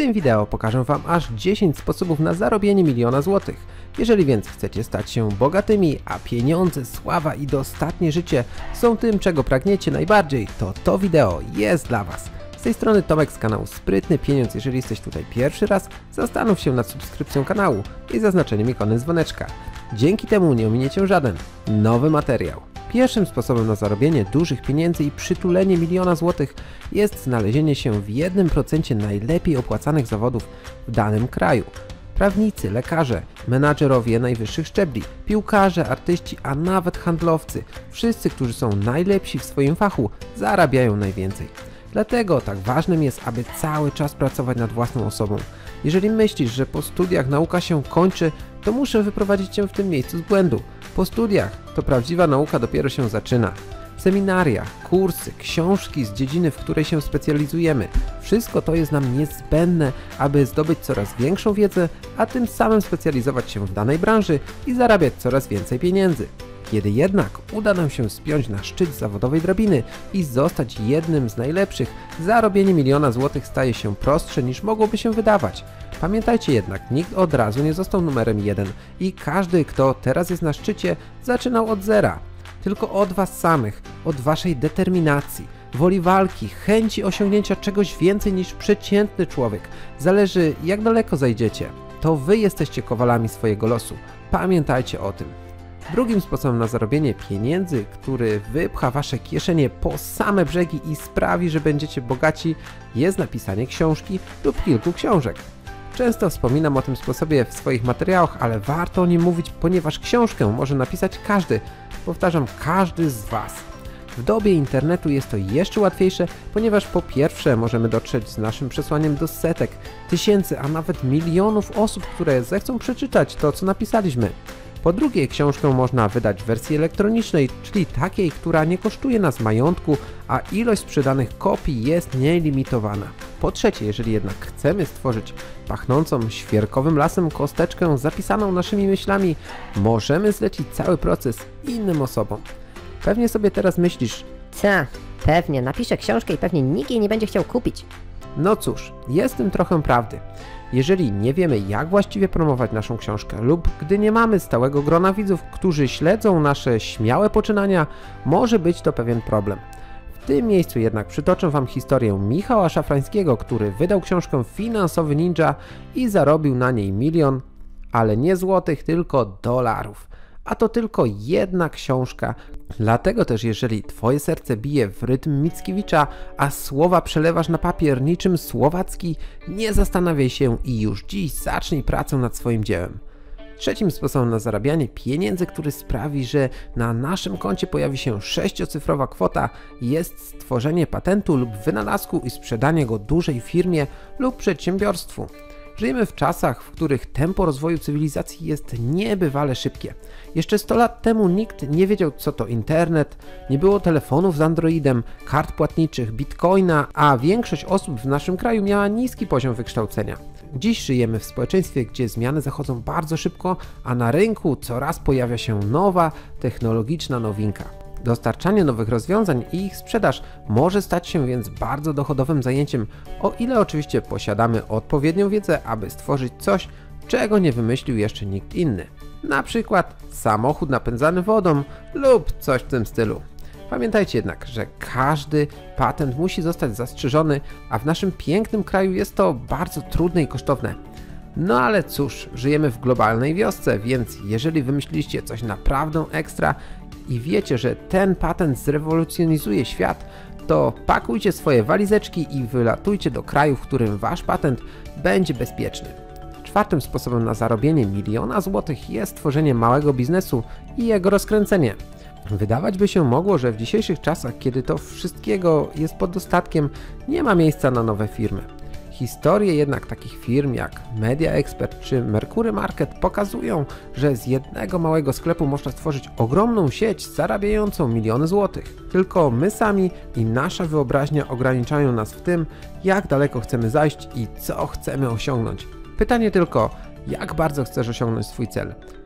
tym wideo pokażę Wam aż 10 sposobów na zarobienie miliona złotych. Jeżeli więc chcecie stać się bogatymi, a pieniądze, sława i dostatnie życie są tym, czego pragniecie najbardziej, to wideo jest dla Was. Z tej strony Tomek z kanału Sprytny Pieniądz. Jeżeli jesteś tutaj pierwszy raz, zastanów się nad subskrypcją kanału i zaznaczeniem ikony dzwoneczka. Dzięki temu nie ominiecie żaden nowy materiał. Pierwszym sposobem na zarobienie dużych pieniędzy i przytulenie miliona złotych jest znalezienie się w 1% najlepiej opłacanych zawodów w danym kraju. Prawnicy, lekarze, menadżerowie najwyższych szczebli, piłkarze, artyści, a nawet handlowcy. Wszyscy, którzy są najlepsi w swoim fachu, zarabiają najwięcej. Dlatego tak ważnym jest, aby cały czas pracować nad własną osobą. Jeżeli myślisz, że po studiach nauka się kończy, to muszę wyprowadzić Cię w tym miejscu z błędu. Po studiach to prawdziwa nauka dopiero się zaczyna. Seminaria, kursy, książki z dziedziny, w której się specjalizujemy. Wszystko to jest nam niezbędne, aby zdobyć coraz większą wiedzę, a tym samym specjalizować się w danej branży i zarabiać coraz więcej pieniędzy. Kiedy jednak uda nam się spiąć na szczyt zawodowej drabiny i zostać jednym z najlepszych, zarobienie miliona złotych staje się prostsze niż mogłoby się wydawać. Pamiętajcie jednak, nikt od razu nie został numerem 1 i każdy, kto teraz jest na szczycie, zaczynał od zera. Tylko od Was samych, od Waszej determinacji, woli walki, chęci osiągnięcia czegoś więcej niż przeciętny człowiek. Zależy, jak daleko zajdziecie. To Wy jesteście kowalami swojego losu. Pamiętajcie o tym. Drugim sposobem na zarobienie pieniędzy, który wypcha Wasze kieszenie po same brzegi i sprawi, że będziecie bogaci, jest napisanie książki lub kilku książek. Często wspominam o tym sposobie w swoich materiałach, ale warto o nim mówić, ponieważ książkę może napisać każdy. Powtarzam, każdy z Was. W dobie internetu jest to jeszcze łatwiejsze, ponieważ po pierwsze możemy dotrzeć z naszym przesłaniem do setek, tysięcy, a nawet milionów osób, które zechcą przeczytać to, co napisaliśmy. Po drugie, książkę można wydać w wersji elektronicznej, czyli takiej, która nie kosztuje nas majątku, a ilość sprzedanych kopii jest nielimitowana. Po trzecie, jeżeli jednak chcemy stworzyć pachnącą świerkowym lasem kosteczkę zapisaną naszymi myślami, możemy zlecić cały proces innym osobom. Pewnie sobie teraz myślisz: pewnie, napiszę książkę i pewnie nikt jej nie będzie chciał kupić. No cóż, jest w tym trochę prawdy. Jeżeli nie wiemy, jak właściwie promować naszą książkę lub gdy nie mamy stałego grona widzów, którzy śledzą nasze śmiałe poczynania, może być to pewien problem. W tym miejscu jednak przytoczę Wam historię Michała Szafrańskiego, który wydał książkę Finansowy Ninja i zarobił na niej milion, ale nie złotych, tylko dolarów. A to tylko jedna książka. Dlatego też jeżeli Twoje serce bije w rytm Mickiewicza, a słowa przelewasz na papier niczym Słowacki, nie zastanawiaj się i już dziś zacznij pracę nad swoim dziełem. Trzecim sposobem na zarabianie pieniędzy, który sprawi, że na naszym koncie pojawi się 6-cyfrowa kwota, jest stworzenie patentu lub wynalazku i sprzedanie go dużej firmie lub przedsiębiorstwu. Żyjemy w czasach, w których tempo rozwoju cywilizacji jest niebywale szybkie. Jeszcze 100 lat temu nikt nie wiedział, co to internet, nie było telefonów z Androidem, kart płatniczych, bitcoina, a większość osób w naszym kraju miała niski poziom wykształcenia. Dziś żyjemy w społeczeństwie, gdzie zmiany zachodzą bardzo szybko, a na rynku coraz pojawia się nowa, technologiczna nowinka. Dostarczanie nowych rozwiązań i ich sprzedaż może stać się więc bardzo dochodowym zajęciem, o ile oczywiście posiadamy odpowiednią wiedzę, aby stworzyć coś, czego nie wymyślił jeszcze nikt inny. Na przykład samochód napędzany wodą lub coś w tym stylu. Pamiętajcie jednak, że każdy patent musi zostać zastrzeżony, a w naszym pięknym kraju jest to bardzo trudne i kosztowne. No ale cóż, żyjemy w globalnej wiosce, więc jeżeli wymyśliliście coś naprawdę ekstra i wiecie, że ten patent zrewolucjonizuje świat, to pakujcie swoje walizeczki i wylatujcie do kraju, w którym Wasz patent będzie bezpieczny. Czwartym sposobem na zarobienie miliona złotych jest tworzenie małego biznesu i jego rozkręcenie. Wydawać by się mogło, że w dzisiejszych czasach, kiedy to wszystkiego jest pod dostatkiem, nie ma miejsca na nowe firmy. Historie jednak takich firm jak Media Expert czy Mercury Market pokazują, że z jednego małego sklepu można stworzyć ogromną sieć zarabiającą miliony złotych. Tylko my sami i nasza wyobraźnia ograniczają nas w tym, jak daleko chcemy zajść i co chcemy osiągnąć. Pytanie tylko, jak bardzo chcesz osiągnąć swój cel?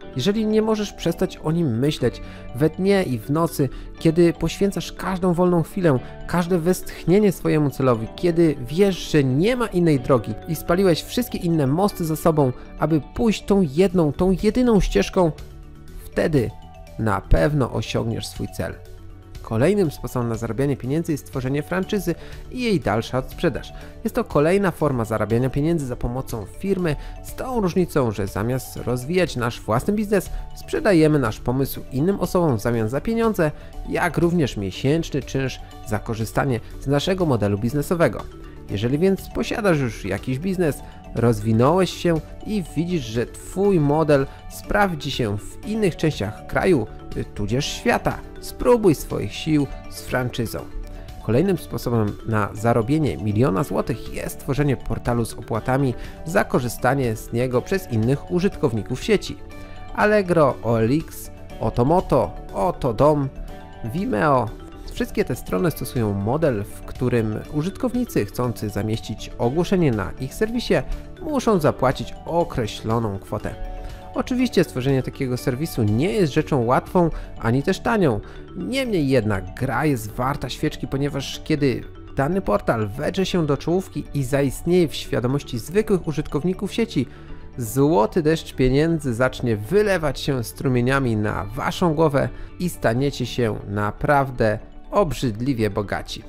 Jeżeli nie możesz przestać o nim myśleć we dnie i w nocy, kiedy poświęcasz każdą wolną chwilę, każde westchnienie swojemu celowi, kiedy wiesz, że nie ma innej drogi i spaliłeś wszystkie inne mosty za sobą, aby pójść tą jedną, tą jedyną ścieżką, wtedy na pewno osiągniesz swój cel. Kolejnym sposobem na zarabianie pieniędzy jest tworzenie franczyzy i jej dalsza odsprzedaż. Jest to kolejna forma zarabiania pieniędzy za pomocą firmy, z tą różnicą, że zamiast rozwijać nasz własny biznes, sprzedajemy nasz pomysł innym osobom w zamian za pieniądze, jak również miesięczny czynsz za korzystanie z naszego modelu biznesowego. Jeżeli więc posiadasz już jakiś biznes, rozwinąłeś się i widzisz, że Twój model sprawdzi się w innych częściach kraju, tudzież świata, spróbuj swoich sił z franczyzą. Kolejnym sposobem na zarobienie 1 000 000 złotych jest tworzenie portalu z opłatami za korzystanie z niego przez innych użytkowników sieci. Allegro, OLX, Otomoto, Otodom, Vimeo. Wszystkie te strony stosują model, w którym użytkownicy chcący zamieścić ogłoszenie na ich serwisie muszą zapłacić określoną kwotę. Oczywiście stworzenie takiego serwisu nie jest rzeczą łatwą, ani też tanią. Niemniej jednak gra jest warta świeczki, ponieważ kiedy dany portal wedrze się do czołówki i zaistnieje w świadomości zwykłych użytkowników sieci, złoty deszcz pieniędzy zacznie wylewać się strumieniami na waszą głowę i staniecie się naprawdę obrzydliwie bogaci.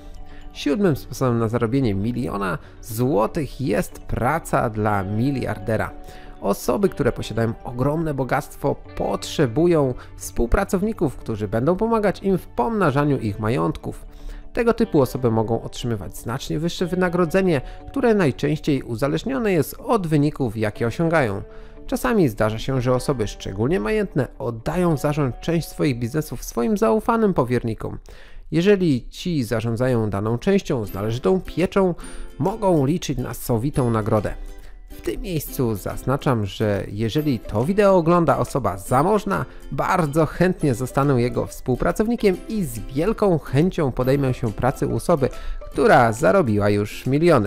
7. sposobem na zarobienie 1 000 000 złotych jest praca dla miliardera. Osoby, które posiadają ogromne bogactwo, potrzebują współpracowników, którzy będą pomagać im w pomnażaniu ich majątków. Tego typu osoby mogą otrzymywać znacznie wyższe wynagrodzenie, które najczęściej uzależnione jest od wyników, jakie osiągają. Czasami zdarza się, że osoby szczególnie majętne oddają w zarząd część swoich biznesów swoim zaufanym powiernikom. Jeżeli ci zarządzają daną częścią z należytą pieczą, mogą liczyć na sowitą nagrodę. W tym miejscu zaznaczam, że jeżeli to wideo ogląda osoba zamożna, bardzo chętnie zostanę jego współpracownikiem i z wielką chęcią podejmę się pracy u osoby, która zarobiła już miliony.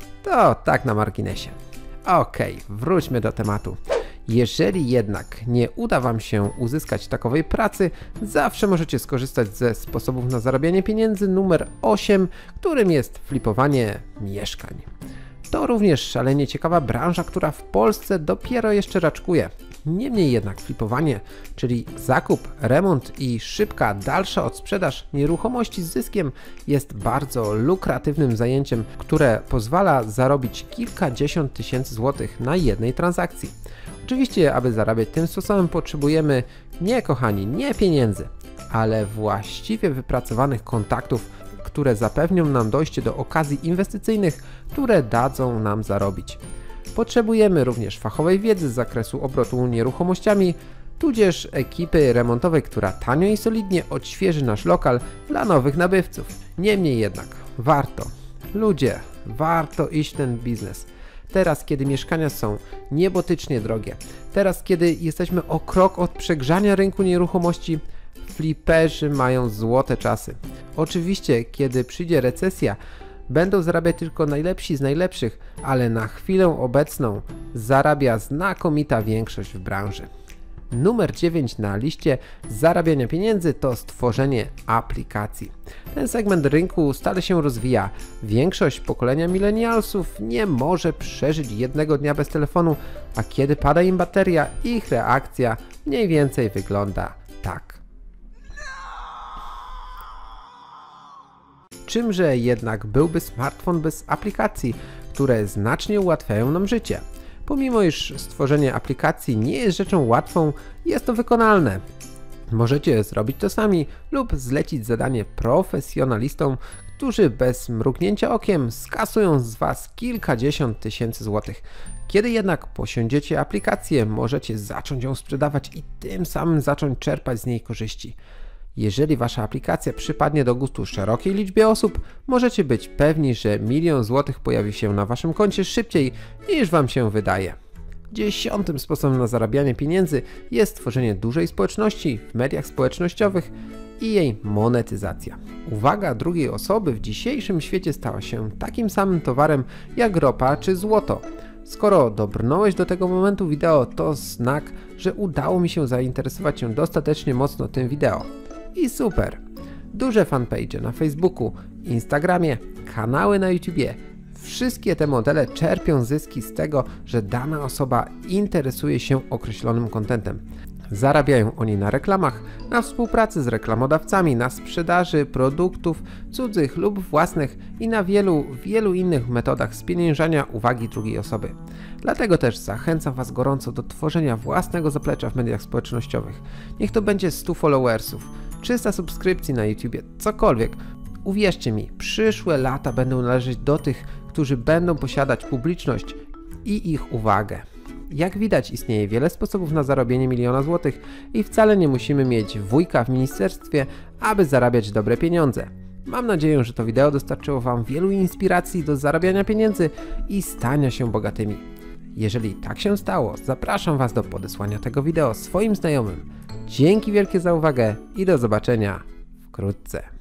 To tak na marginesie. Okej, wróćmy do tematu. Jeżeli jednak nie uda Wam się uzyskać takowej pracy, zawsze możecie skorzystać ze sposobów na zarabianie pieniędzy numer 8, którym jest flipowanie mieszkań. To również szalenie ciekawa branża, która w Polsce dopiero jeszcze raczkuje. Niemniej jednak flipowanie, czyli zakup, remont i szybka dalsza odsprzedaż nieruchomości z zyskiem, jest bardzo lukratywnym zajęciem, które pozwala zarobić kilkadziesiąt tysięcy złotych na jednej transakcji. Oczywiście, aby zarabiać tym sposobem, potrzebujemy nie, kochani, nie pieniędzy, ale właściwie wypracowanych kontaktów, które zapewnią nam dojście do okazji inwestycyjnych, które dadzą nam zarobić. Potrzebujemy również fachowej wiedzy z zakresu obrotu nieruchomościami, tudzież ekipy remontowej, która tanio i solidnie odświeży nasz lokal dla nowych nabywców. Niemniej jednak warto, ludzie, warto iść w ten biznes. Teraz, kiedy mieszkania są niebotycznie drogie, teraz, kiedy jesteśmy o krok od przegrzania rynku nieruchomości, fliperzy mają złote czasy. Oczywiście, kiedy przyjdzie recesja, będą zarabiać tylko najlepsi z najlepszych, ale na chwilę obecną zarabia znakomita większość w branży. Numer 9 na liście zarabiania pieniędzy to stworzenie aplikacji. Ten segment rynku stale się rozwija. Większość pokolenia millennialsów nie może przeżyć jednego dnia bez telefonu, a kiedy pada im bateria, ich reakcja mniej więcej wygląda tak. Czymże jednak byłby smartfon bez aplikacji, które znacznie ułatwiają nam życie? Pomimo iż stworzenie aplikacji nie jest rzeczą łatwą, jest to wykonalne. Możecie zrobić to sami lub zlecić zadanie profesjonalistom, którzy bez mrugnięcia okiem skasują z Was kilkadziesiąt tysięcy złotych. Kiedy jednak posiądziecie aplikację, możecie zacząć ją sprzedawać i tym samym zacząć czerpać z niej korzyści. Jeżeli Wasza aplikacja przypadnie do gustu szerokiej liczbie osób, możecie być pewni, że 1 000 000 złotych pojawi się na Waszym koncie szybciej niż Wam się wydaje. 10. sposobem na zarabianie pieniędzy jest tworzenie dużej społeczności w mediach społecznościowych i jej monetyzacja. Uwaga drugiej osoby w dzisiejszym świecie stała się takim samym towarem jak ropa czy złoto. Skoro dobrnąłeś do tego momentu wideo, to znak, że udało mi się zainteresować Cię dostatecznie mocno tym wideo. I super! Duże fanpage na Facebooku, Instagramie, kanały na YouTubie. Wszystkie te modele czerpią zyski z tego, że dana osoba interesuje się określonym kontentem. Zarabiają oni na reklamach, na współpracy z reklamodawcami, na sprzedaży produktów cudzych lub własnych i na wielu innych metodach spieniężania uwagi drugiej osoby. Dlatego też zachęcam Was gorąco do tworzenia własnego zaplecza w mediach społecznościowych. Niech to będzie 100 followersów, 300 subskrypcji na YouTubie, cokolwiek. Uwierzcie mi, przyszłe lata będą należeć do tych, którzy będą posiadać publiczność i ich uwagę. Jak widać, istnieje wiele sposobów na zarobienie 1 000 000 złotych i wcale nie musimy mieć wujka w ministerstwie, aby zarabiać dobre pieniądze. Mam nadzieję, że to wideo dostarczyło Wam wielu inspiracji do zarabiania pieniędzy i stania się bogatymi. Jeżeli tak się stało, zapraszam Was do podesłania tego wideo swoim znajomym. Dzięki wielkie za uwagę i do zobaczenia wkrótce.